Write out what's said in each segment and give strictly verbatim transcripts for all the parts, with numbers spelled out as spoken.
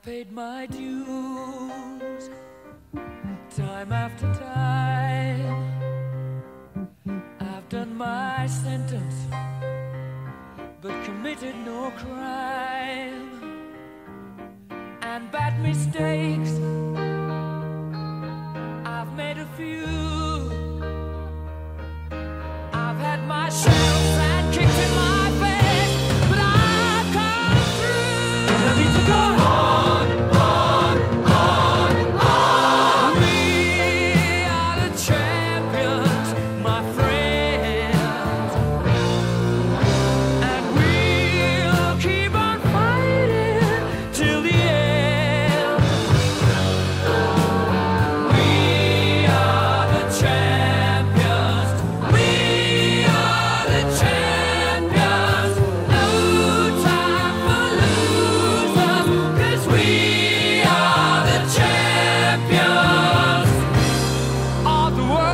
paid my dues, time after time. I've done my sentence, but committed no crime. And bad mistakes, I've made a few. I've had my shells and kicked in my face, but I've come through. And I need to go on, on, on, on. We are the champions, my friends, and we'll keep on fighting till the end. We are the champions. We are the champions. No time for losers, 'cause we are the champions of the world.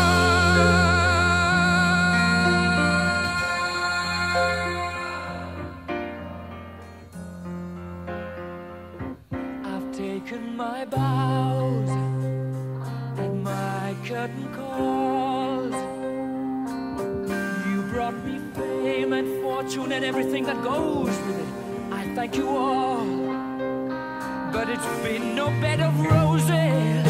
I've taken my bows and my curtain calls. You brought me fame and fortune and everything that goes with it. I thank you all, but it's been no bed of roses,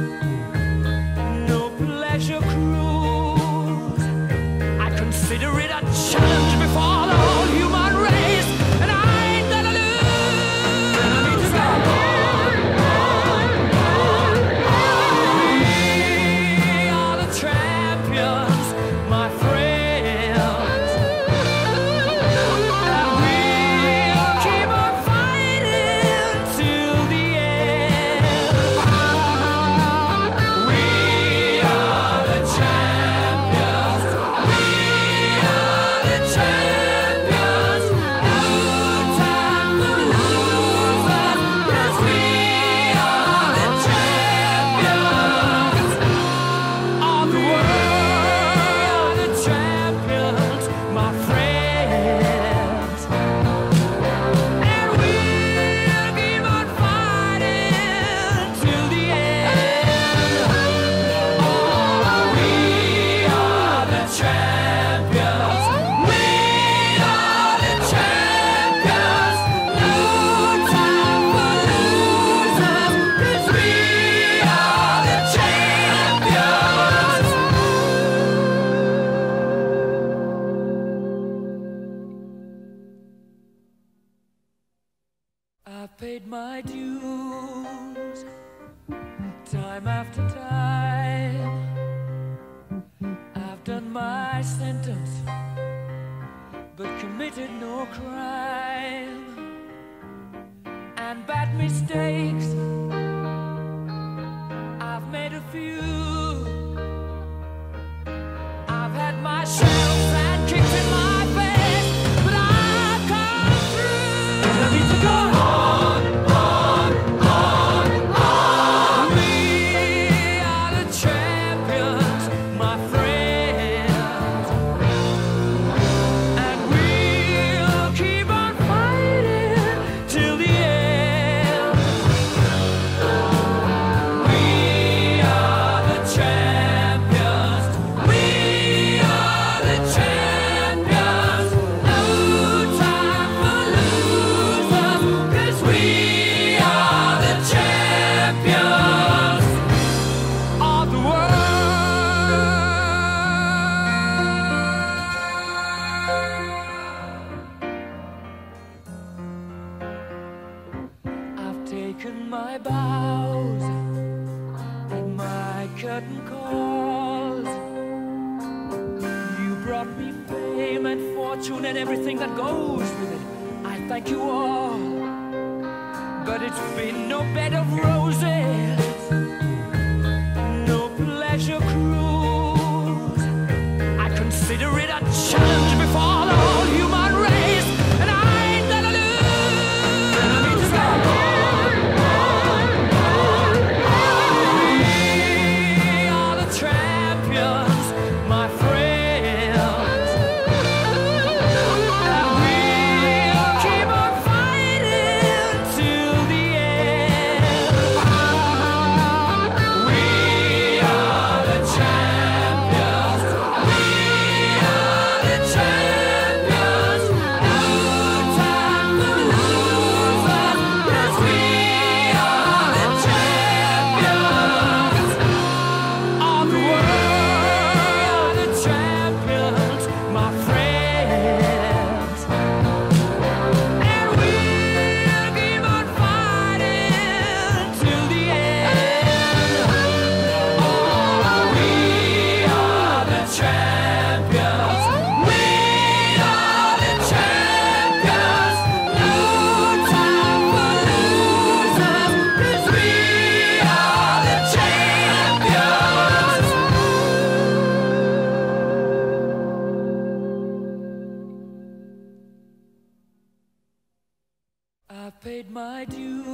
no pleasure cruise. I consider it a challenge before the whole human race, and I ain't gonna lose. And I need to go on, on, on, on. We are the champions, my friends, and we'll keep on fighting till the end. We are the champions. We are the champions. No time for losers, 'cause we are the champions of the world. The champions, my friends, and we'll keep on fighting till the end. Oh, we are the champions. We are the champions. No time for losers, 'cause we are the champions. I've paid my dues, time after time. I've done my sentence, but committed no crime. And bad mistakes, I've made a few. I've had my shells and kicked in my face, but I've come through. And I need to go on, on, on, on. We are the champions, my friends, and we'll keep on fighting till the end. We are the champions. We are the champions. No time for losers, 'cause we are the champions of the world. I've taken my bows and my curtain calls. You brought me fame and fortune and everything that goes with it. I thank you all, but it's been no bed of roses, no pleasure cruise. I consider it a challenge before the whole human race, and I ain't gonna lose. And I need to go on, on, on, on. We are the champions, my friends, and we'll keep on fighting till the end.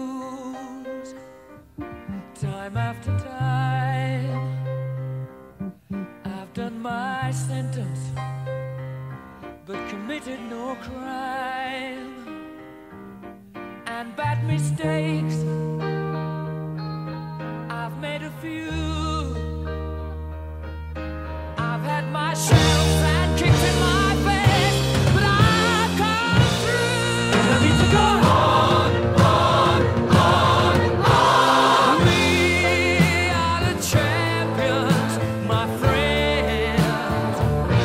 dues, time after time. I've done my sentence, but committed no crime. And bad mistakes, I've made a few. I've had my shells and kicks in my face, but I've come through. I need to go on, on, on, on. We are the champions, my friends,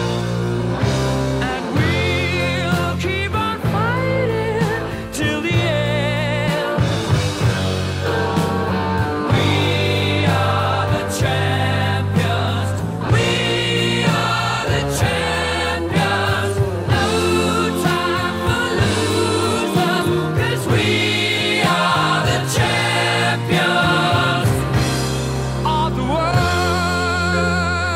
and we'll keep on fighting till the end. We are the champions. We are the champions. No time for losers, 'cause we are the champions of the world.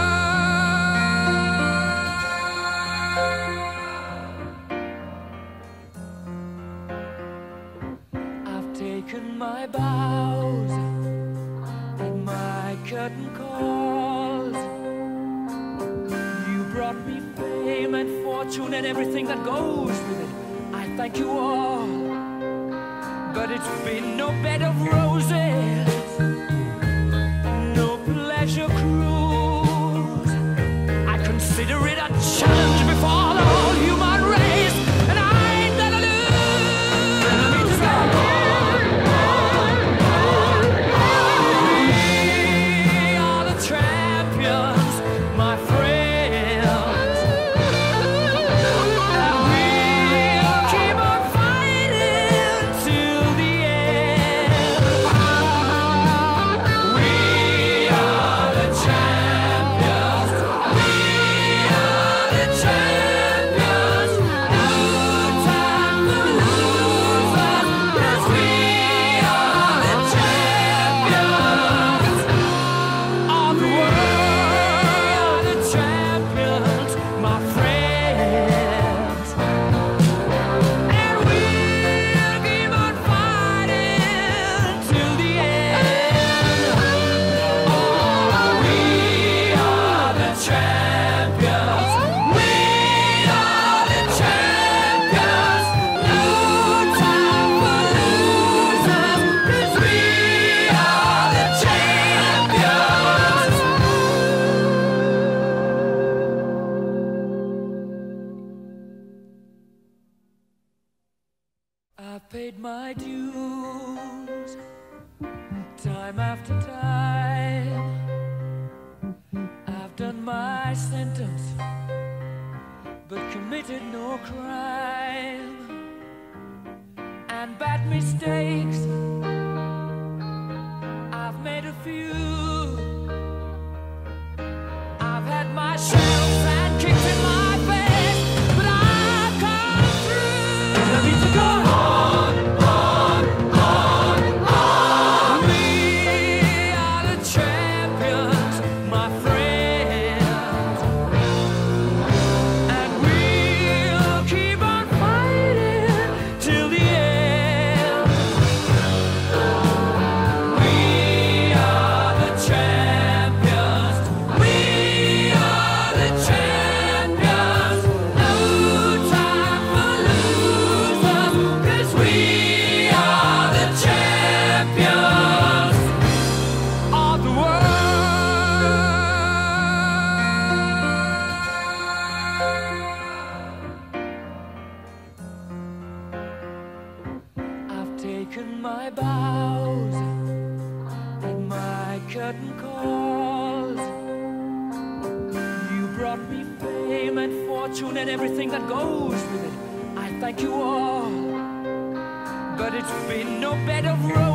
I've taken my bows and my curtain calls. You brought me fame and fortune and everything that goes with it. I thank you all, but it's been no bed of roses, no pleasure cruise. I consider it a challenge before the whole human race, and I ain't gonna lose. I need to go on, on, on, on. We are the champions, my friends, and we'll keep on fighting till the end. We are the champions. We are the champions. No time for losers, 'cause we are the champions of the world. The champions, my friends, and we'll keep on fighting till the end. Oh, we are the champions. We are the champions. No time for losers, 'cause we are the champions. I've paid my dues, time after time. I've done my sentence, but committed no crime. And bad mistakes, I've made a few. I've had my shells and kicks in my face, but I've come through. I need to go on, on, on, on. We are the champions, my friends, and we'll keep on fighting till the end. We are the champions. We are the champions. No time for losers, 'cause we are the champions of the world. I've taken my bows and my curtain calls. You brought me fame and fortune and everything that goes with it. I thank you all, but it's been no bed of roses.